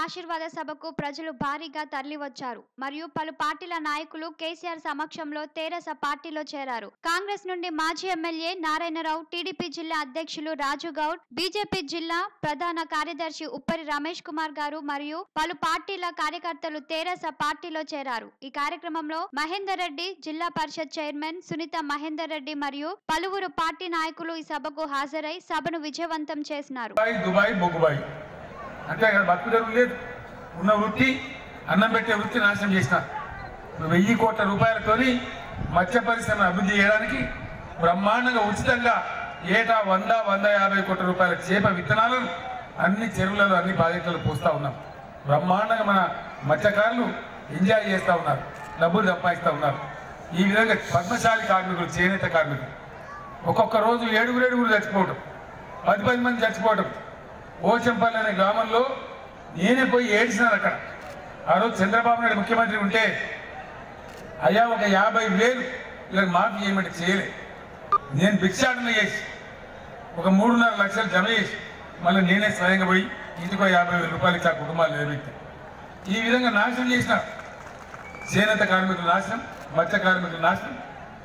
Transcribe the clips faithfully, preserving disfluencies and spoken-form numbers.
ఆశీర్వాద సభకు ప్రజలు భారీగా తరలివచ్చారు మరియు పలు పార్టీల నాయకులు కేసీఆర్ సమక్షంలో తెరాస పార్టీలో చేరారు. కాంగ్రెస్ నుండి మాజీ ఎమ్మెల్యే నారాయణరావు, టీడీపీ జిల్లా అధ్యక్షులు రాజు గౌడ్, బీజేపీ జిల్లా ప్రధాన కార్యదర్శి ఉప్పరి రమేష్ కుమార్ గారు మరియు పలు పార్టీల కార్యకర్తలు తెరాస పార్టీలో చేరారు. ఈ కార్యక్రమంలో మహేందర్ రెడ్డి, జిల్లా పరిషత్ చైర్మన్ సునీత మహేందర్ రెడ్డి మరియు పలువురు పార్టీ నాయకులు ఈ సభకు హాజరై సభను విజయవంతం చేసినారు. అంటే అక్కడ బతుకు తెరువు లేదు, ఉన్న వృత్తి అన్నం పెట్టే వృత్తి నాశనం చేసినారు. వెయ్యి కోట్ల రూపాయలతోని మత్స్య పరిశ్రమ అభివృద్ధి చేయడానికి బ్రహ్మాండంగా ఉచితంగా ఏటా వంద వంద యాభై కోట్ల రూపాయల చేప విత్తనాలను అన్ని చెరువులలో అన్ని ప్రాజెక్టులలో పోస్తూ ఉన్నాం. బ్రహ్మాండంగా మన మత్స్యకారులు ఎంజాయ్ చేస్తూ ఉన్నారు, డబ్బులు సంపాదిస్తూ ఉన్నారు. ఈ విధంగా పద్మశాలి కార్మికులు, చేనేత కార్మికులు ఒక్కొక్క రోజు ఏడుగురు ఏడుగురు చచ్చిపోవటం, పది పది మంది చచ్చిపోవటం. పోచంపల్లి అనే గ్రామంలో నేనే పోయి ఏడ్చినాను. అక్కడ ఆ రోజు చంద్రబాబు నాయుడు ముఖ్యమంత్రి ఉంటే అయ్యా ఒక యాభై వేలు ఇలా మాఫీ చేయమంటే చేయలే. నేను భిక్షాటన చేసి ఒక మూడున్నర లక్షలు జమ చేసి మళ్ళీ నేనే స్వయంగా పోయి ఇంటికో యాభై వేల రూపాయలు ఇచ్చి ఆ కుటుంబాలు నిలబెట్టి ఈ విధంగా నాశనం చేసిన చేనేత కార్మికుల నాశనం, మత్స్య కార్మికుల నాశనం,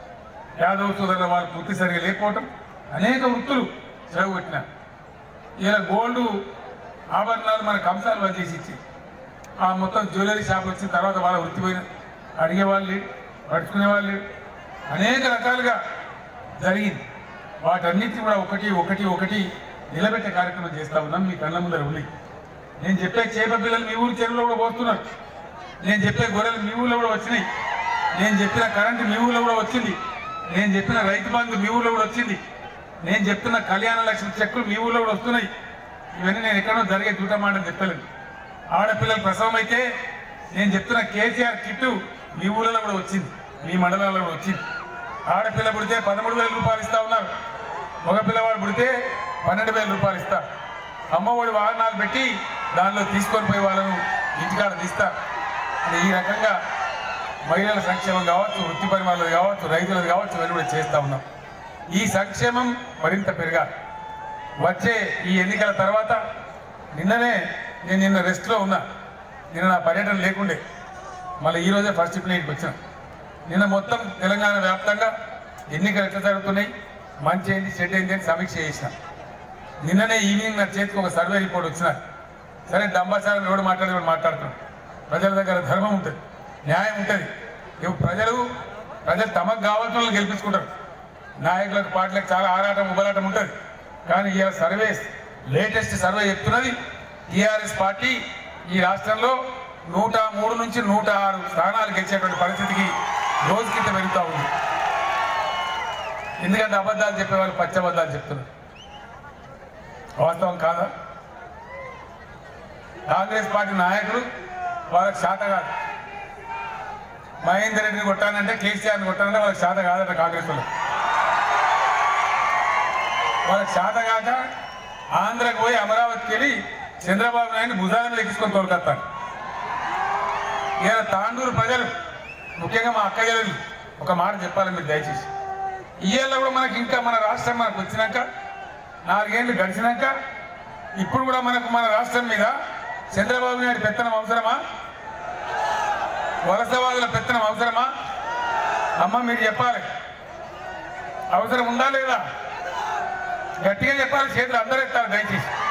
యాదవ్ సోదరుల వాళ్ళు పూర్తి సరిగా లేకపోవటం, అనేక వృత్తులు చెరగొట్టిన. ఇలా గోల్డ్ ఆభరణాలు మన కంసాలు వచ్చేసి ఇచ్చి ఆ మొత్తం జ్యువెలరీ షాప్ వచ్చిన తర్వాత వాళ్ళ వృత్తి పోయిన అడిగేవాళ్ళు పడుచుకునేవాళ్ళు అనేక రకాలుగా జరిగింది. వాటన్నిటిని కూడా ఒకటి ఒకటి ఒకటి నిలబెట్టే కార్యక్రమం చేస్తూ ఉన్నాం. మీ కళ్ళ ముందర ఉంది. నేను చెప్పే చేప పిల్లలు మీ ఊరు చెరువులో కూడా పోస్తున్నారు. నేను చెప్పే గొర్రెలు మీ ఊళ్ళో కూడా వచ్చినాయి. నేను చెప్పిన కరెంటు మీ ఊళ్ళో కూడా వచ్చింది. నేను చెప్పిన రైతు బంధు మీ ఊళ్ళో కూడా వచ్చింది. నేను చెప్తున్న కళ్యాణ లక్ష్మి చెక్కులు మీ ఊళ్ళో కూడా వస్తున్నాయి. ఇవన్నీ నేను ఎక్కడో జరిగే దూటమాటని చెప్పలేదు. ఆడపిల్లలు ప్రసవం అయితే నేను చెప్తున్న కేసీఆర్ కిట్టు మీ ఊళ్ళలో కూడా వచ్చింది, మీ మండలాల్లో కూడా వచ్చింది. ఆడపిల్ల పుడితే పదమూడు వేల రూపాయలు ఇస్తా ఉన్నారు, మగ పిల్లవాడు పుడితే పన్నెండు వేల రూపాయలు ఇస్తా. అమ్మఒడి వాహనాలు పెట్టి దానిలో తీసుకొని పోయి వాళ్ళను ఇంటికాడ తీస్తారు. ఈ రకంగా మహిళల సంక్షేమం కావచ్చు, వృత్తిపరి వాళ్ళది కావచ్చు, రైతులది కావచ్చు, ఇవన్నీ కూడా చేస్తూ ఉన్నాం. ఈ సంక్షేమం మరింత పెరగాలి. వచ్చే ఈ ఎన్నికల తర్వాత నిన్ననే నేను నిన్న రెస్ట్లో ఉన్నా. నిన్న నా పర్యటన లేకుండే, మళ్ళీ ఈరోజే ఫస్ట్ ప్లేట్కి వచ్చిన. నిన్న మొత్తం తెలంగాణ వ్యాప్తంగా ఎన్నికలు ఎట్లా జరుగుతున్నాయి, మంచి ఏంటి చెడ్డ ఏంటి అని సమీక్ష చేసిన. నిన్ననే ఈవినింగ్ నా చేతికి ఒక సర్వే రిపోర్ట్ వచ్చిన. సరే డంబాచారం ఎవడు మాట్లాడి ఎవడు మాట్లాడుతున్నాడు. ప్రజల దగ్గర ధర్మం ఉంటుంది, న్యాయం ఉంటుంది. ప్రజలు ప్రజలు తమకు కావాల్సిన వాళ్ళు గెలిపించుకుంటారు. నాయకులకు పార్టీలకు చాలా ఆరాటం ఉబలాటం ఉంటుంది. కానీ ఈ సర్వే లేటెస్ట్ సర్వే చెప్తున్నది టీఆర్ఎస్ పార్టీ ఈ రాష్ట్రంలో నూట మూడు నుంచి నూట ఆరు స్థానాలు గెలిచేటువంటి పరిస్థితికి రోజు కింద పెరుగుతూ ఉంది. ఎందుకంటే అబద్ధాలు చెప్పేవాళ్ళు పచ్చబద్ధాలు చెప్తున్నారు. వాస్తవం కాదా? కాంగ్రెస్ పార్టీ నాయకులు వాళ్ళకి శాత కాదు. మహేందర్ రెడ్డిని కొట్టానంటే, కేసీఆర్ని కొట్టానంటే వాళ్ళకి శాత కాదట. కాంగ్రెస్ వాళ్ళు వాళ్ళకి శాత కాక ఆంధ్రకు పోయి అమరావతికి వెళ్ళి చంద్రబాబు నాయుడు భుజాల మీద ఎక్కించుకొని తోలుకొస్తాను. ఇలా తాండూరు ప్రజలు, ముఖ్యంగా మా అక్క చెల్లెలు ఒక మాట చెప్పాలి మీరు దయచేసి. ఇయ్యేళ్ళ కూడా మనకి ఇంకా మన రాష్ట్రం మనకు వచ్చినాక నాలుగేళ్లు గడిచినాక ఇప్పుడు కూడా మనకు మన రాష్ట్రం మీద చంద్రబాబు నాయుడు పెత్తనం అవసరమా? వలసవాదుల పెత్తనం అవసరమా? అమ్మ మీరు చెప్పాలి, అవసరం ఉందా లేదా? గట్టిగా చెప్పాలి. చేతులు అందరూ ఎత్తాలి దయచేసి.